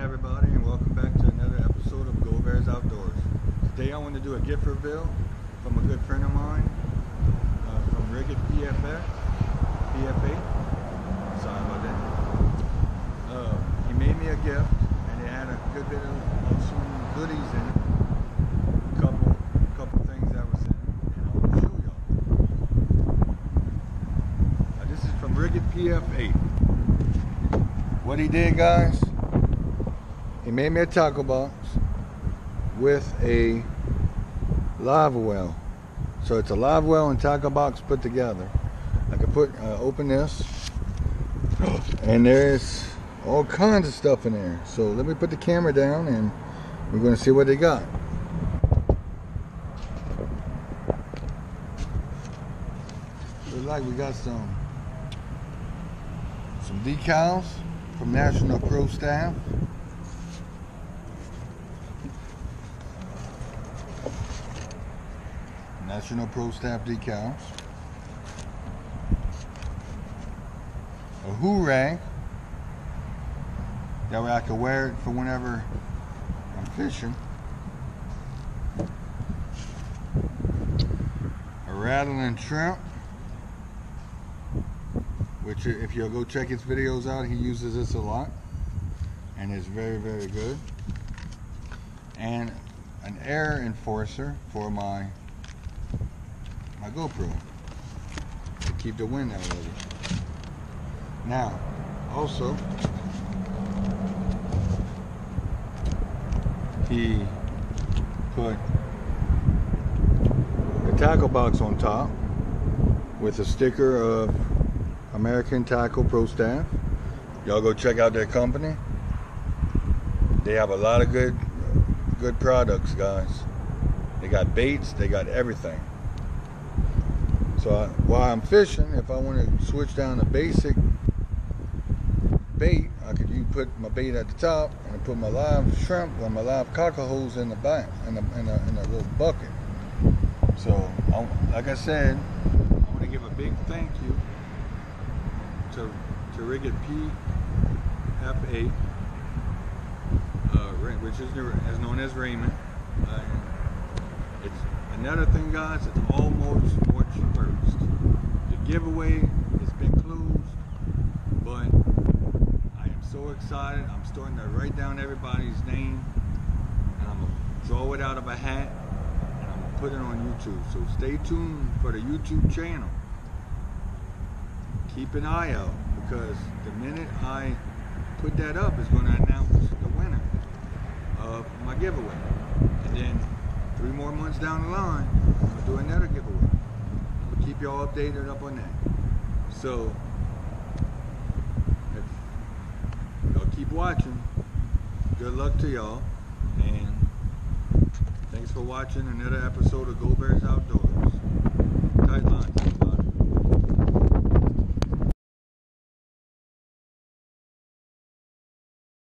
everybody, and welcome back to another episode of Go Bears Outdoors. Today I want to do a gift reveal from a good friend of mine from Rigid PFA. Sorry about that. He made me a gift, and it had a good bit of some goodies in it. Couple things that was in it, and I want to show y'all. This is from Rigid PFA. What he did, guys, he made me a tackle box with a live well. So it's a live well and tackle box put together. I can open this, and there's all kinds of stuff in there. So let me put the camera down, and we're going to see what they got. Looks like we got some decals from National Pro Staff. National Pro Staff decals. A Who Rag. That way I can wear it for whenever I'm fishing. A Rattling Shrimp, which if you'll go check his videos out, he uses this a lot, and it's very, very good. And an air enforcer for my GoPro to keep the wind out of it. Now, also, he put a tackle box on top with a sticker of American Tackle Pro Staff. Y'all go check out their company. They have a lot of good products, guys. They got baits, they got everything. So while I'm fishing, if I want to switch down to basic bait, you put my bait at the top and put my live shrimp or my live cockleholes in the back, in a little bucket. So, like I said, I want to give a big thank you to Rigid PFA, which is known as Raymond. It's another thing, guys. It's almost March 1st. The giveaway has been closed, but I am so excited. I'm starting to write down everybody's name, and I'm gonna draw it out of a hat, and I'm gonna put it on YouTube. So stay tuned for the YouTube channel. Keep an eye out, because the minute I put that up, it's going to announce the winner of my giveaway. And then 3 more months down the line, I'll do another giveaway. I'm going to keep y'all updated up on that. So, if y'all keep watching, good luck to y'all. And thanks for watching another episode of Go Bears Outdoors.